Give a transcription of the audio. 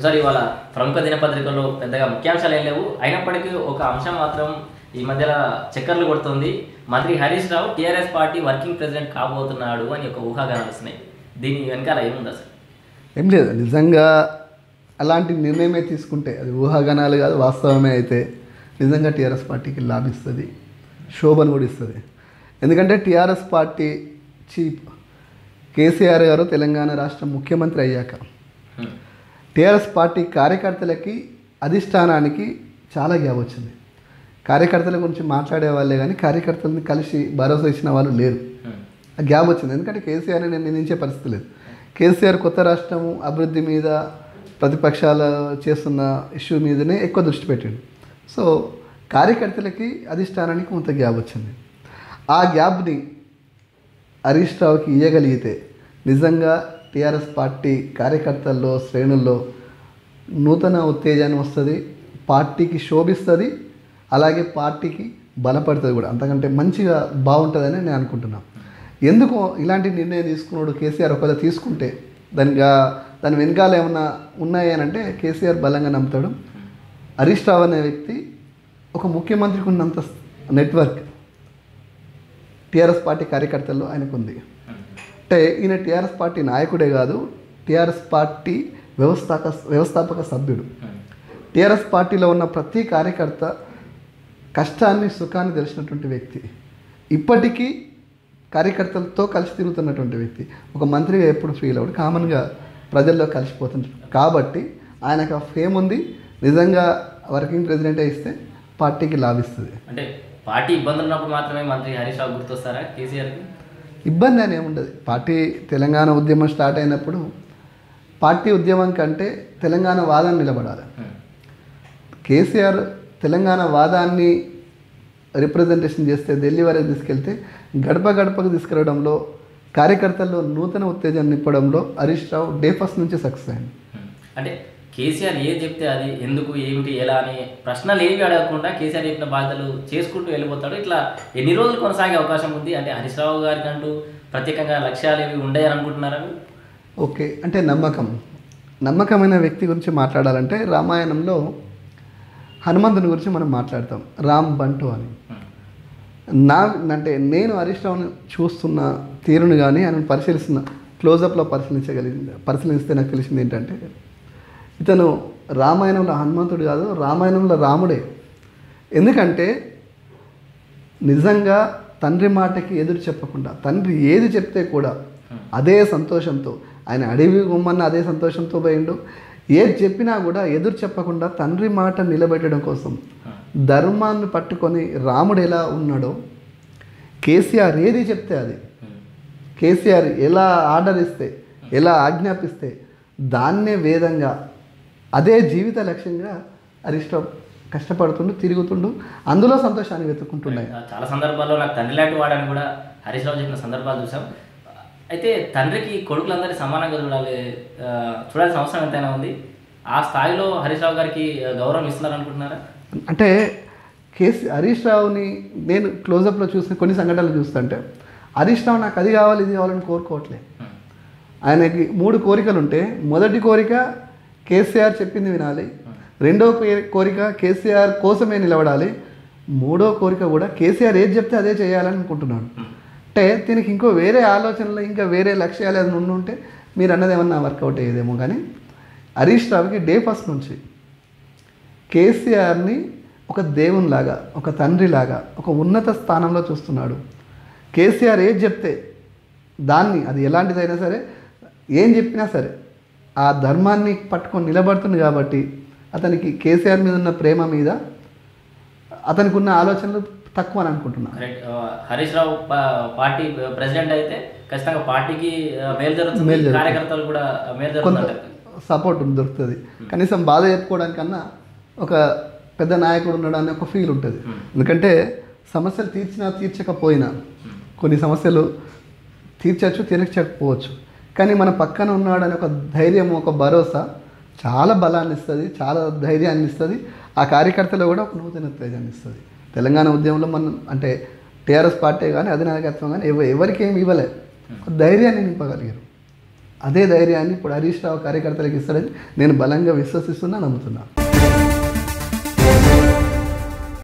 Sir ఇవాళ ప్రముఖ దినపత్రికల్లో పెద్దగా ముఖ్యాంశాలు ఏం లేవు, అయినప్పటికీ ఒక అంశం మాత్రం ఈ మధ్యలో చక్కర్లు కొడుతుంది. మంత్రి Harish Rao TRS party working president కాబోతున్నాడు అని ఒక ఊహాగానాలు వస్తున్నాయి. దీని వెనకాల ఏముందా సార్? ఏం లేదు, నిజంగా అలాంటి నిర్ణయమే తీసుకుంటే అది ఊహాగానాలు కాదు, వాస్తవమే అయితే నిజంగా టీఆర్ఎస్ పార్టీకి లాభిస్తుంది, శోభను కూడా ఇస్తుంది. ఎందుకంటే టీఆర్ఎస్ పార్టీ చీఫ్ కేసీఆర్ గారు తెలంగాణ రాష్ట్ర ముఖ్యమంత్రి అయ్యాక టీఆర్ఎస్ పార్టీ కార్యకర్తలకి అధిష్టానానికి చాలా గ్యాప్ వచ్చింది. కార్యకర్తల గురించి మాట్లాడే వాళ్ళే కానీ కార్యకర్తలని కలిసి భరోసా ఇచ్చిన వాళ్ళు లేరు. ఆ గ్యాప్ వచ్చింది ఎందుకంటే కేసీఆర్ని నేను నిందించే పరిస్థితి లేదు. కేసీఆర్ కొత్త రాష్ట్రము అభివృద్ధి మీద ప్రతిపక్షాలు చేస్తున్న ఇష్యూ మీదనే ఎక్కువ దృష్టి పెట్టిండు. సో కార్యకర్తలకి అధిష్టానానికి కొంత గ్యాప్ వచ్చింది. ఆ గ్యాప్ని హరీష్ రావుకి ఇవ్వగలిగితే నిజంగా టీఆర్ఎస్ పార్టీ కార్యకర్తల్లో శ్రేణుల్లో నూతన ఉత్తేజాన్ని వస్తుంది, పార్టీకి శోభిస్తుంది, అలాగే పార్టీకి బలపడుతుంది కూడా. అంతకంటే మంచిగా బాగుంటుందని నేను అనుకుంటున్నాను. ఎందుకు ఇలాంటి నిర్ణయం తీసుకున్నాడు కేసీఆర్? ఒకవేళ తీసుకుంటే దాని వెనకాల ఏమన్నా ఉన్నాయి అని అంటే కేసీఆర్ బలంగా నమ్ముతాడు. హరీష్ రావు అనే వ్యక్తి ఒక ముఖ్యమంత్రికి ఉన్నంత నెట్వర్క్ టీఆర్ఎస్ పార్టీ కార్యకర్తల్లో ఆయనకు ఉంది. అంటే ఈయన టీఆర్ఎస్ పార్టీ నాయకుడే కాదు, టీఆర్ఎస్ పార్టీ వ్యవస్థాపక సభ్యుడు. టీఆర్ఎస్ పార్టీలో ఉన్న ప్రతి కార్యకర్త కష్టాన్ని సుఖాన్ని తెలిసినటువంటి వ్యక్తి, ఇప్పటికీ కార్యకర్తలతో కలిసి తిరుగుతున్నటువంటి వ్యక్తి. ఒక మంత్రిగా ఎప్పుడు ఫీల్ అవ్వడు, కామన్గా ప్రజల్లో కలిసిపోతుంటాడు. కాబట్టి ఆయనకు ఆ ఫేమ్ ఉంది. నిజంగా వర్కింగ్ ప్రెసిడెంట్ ఇస్తే పార్టీకి లాభిస్తుంది. అంటే పార్టీ ఇబ్బందులు ఉన్నప్పుడు మాత్రమే మంత్రి హరీష్ రావు గుర్తొస్తారా కేసీఆర్కి? ఇబ్బంది అని ఏముండదు. పార్టీ తెలంగాణ ఉద్యమం స్టార్ట్ అయినప్పుడు పార్టీ ఉద్యమం కంటే తెలంగాణ వాదాన్ని నిలబడాలి. కేసీఆర్ తెలంగాణ వాదాన్ని రిప్రజెంటేషన్ చేస్తే ఢిల్లీ వరకు తీసుకెళ్తే గడప గడపకు తీసుకెళ్లడంలో కార్యకర్తల్లో నూతన ఉత్తేజాన్ని నింపడంలో హరీష్ రావు డే ఫస్ట్ నుంచి సక్సెస్ అయింది. అంటే కేసీఆర్ ఏది చెప్తే అది ఎందుకు ఏమిటి ఎలా అని ప్రశ్నలు ఏవి అడగకుండా కేసీఆర్ చెప్పిన బాధ్యతలు చేసుకుంటూ వెళ్ళిపోతాడు. ఇట్లా ఎన్ని రోజులు కొనసాగే అవకాశం ఉంది? అంటే హరీష్ రావు గారికి అంటూ ప్రత్యేకంగా లక్ష్యాలు ఏవి ఉండయని అనుకుంటున్నారా? ఓకే, అంటే నమ్మకమైన వ్యక్తి గురించి మాట్లాడాలంటే రామాయణంలో హనుమంతుని గురించి మనం మాట్లాడతాం, రామ్ బంటు అని. నేను హరీష్ రావుని చూస్తున్న తీరును కానీ ఆయన పరిశీలిస్తున్న క్లోజప్లో పరిశీలిస్తే నాకు తెలిసింది ఏంటంటే ఇతను రామాయణంలో హనుమంతుడు కాదు, రామాయణంలో రాముడే. ఎందుకంటే నిజంగా తండ్రి మాటకి ఎదురు చెప్పకుండా తండ్రి ఏది చెప్తే కూడా అదే సంతోషంతో, ఆయన అడవి గుమ్మన్న అదే సంతోషంతో పోయిండు. ఏది చెప్పినా కూడా ఎదురు చెప్పకుండా తండ్రి మాట నిలబెట్టడం కోసం ధర్మాన్ని పట్టుకొని రాముడు ఎలా ఉన్నాడో, కేసీఆర్ ఏది చెప్తే అది, కేసీఆర్ ఎలా ఆర్డర్ ఇస్తే ఎలా ఆజ్ఞాపిస్తే దాన్నే వేదంగా అదే జీవిత లక్ష్యంగా హరీష్ రావు కష్టపడుతుండు, తిరుగుతుండు, అందులో సంతోషాన్ని వెతుక్కుంటున్నాయి. చాలా సందర్భాల్లో నాకు తండ్రి లాంటి వాడని కూడా హరీష్ రావు చెప్పిన సందర్భాలు చూసాం. అయితే తండ్రికి కొడుకులందరినీ సమానంగా చూడాల్సిన అవసరం ఎంతైనా ఉంది. ఆ స్థాయిలో హరీష్ రావు గారికి గౌరవం ఇస్తున్నారు అనుకుంటున్నారా? అంటే హరీష్ రావుని నేను క్లోజప్లో చూసిన కొన్ని సంఘటనలు చూస్తుంటే హరీష్ రావు నాకు అది కావాలి ఇది కావాలని కోరుకోవట్లేదు. ఆయనకి 3 కోరికలు ఉంటే మొదటి కోరిక కేసీఆర్ చెప్పింది వినాలి, రెండో కోరిక కేసీఆర్ కోసమే నిలబడాలి, మూడో కోరిక కూడా కేసీఆర్ ఏది చెప్తే అదే చేయాలని అనుకుంటున్నాడు. అంటే దీనికి ఇంకో వేరే ఆలోచనలు ఇంకా వేరే లక్ష్యాలు ఏదైనా ఉంటే మీరు అన్నది ఏమన్నా వర్కౌట్ అయ్యేదేమో. కానీ హరీష్ రావుకి డే ఫస్ట్ నుంచి కేసీఆర్ని ఒక దేవునిలాగా, ఒక తండ్రిలాగా, ఒక ఉన్నత స్థానంలో చూస్తున్నాడు. కేసీఆర్ ఏది చెప్తే దాన్ని, అది ఎలాంటిదైనా సరే, ఏం చెప్పినా సరే ఆ ధర్మాన్ని పట్టుకొని నిలబడుతుంది. కాబట్టి అతనికి కేసీఆర్ మీద ఉన్న ప్రేమ మీద అతనికి ఉన్న ఆలోచనలు తక్కువ అని అనుకుంటున్నాను. హరీష్ రావు పార్టీ ప్రెసిడెంట్ అయితే ఖచ్చితంగా పార్టీకి మేలు జరుగుతుంది, కార్యకర్తలు కూడా మేలు జరుగుతుంది, సపోర్ట్ దొరుకుతుంది. కనీసం బాధ చెప్పుకోవడానికన్నా ఒక పెద్ద నాయకుడు ఉన్నాడని ఒక ఫీల్ ఉంటుంది. ఎందుకంటే సమస్యలు తీర్చకపోయినా కొన్ని సమస్యలు తీర్చకపోవచ్చు, కానీ మన పక్కన ఉన్నాడని ఒక ధైర్యం, ఒక భరోసా చాలా బలాన్ని ఇస్తుంది, చాలా ధైర్యాన్ని ఇస్తుంది. ఆ కార్యకర్తలో కూడా ఒక నూతన ఉత్తేజాన్ని ఇస్తుంది. తెలంగాణ ఉద్యమంలో మనం అంటే టీఆర్ఎస్ పార్టీ కానీ అధినాయకత్వం కానీ ఎవరికి ఏమి ఇవ్వలేదు, ధైర్యాన్ని నింపగలిగారు. అదే ధైర్యాన్ని ఇప్పుడు హరీష్ రావు కార్యకర్తలకు ఇస్తాడని నేను బలంగా విశ్వసిస్తున్నా, నమ్ముతున్నా.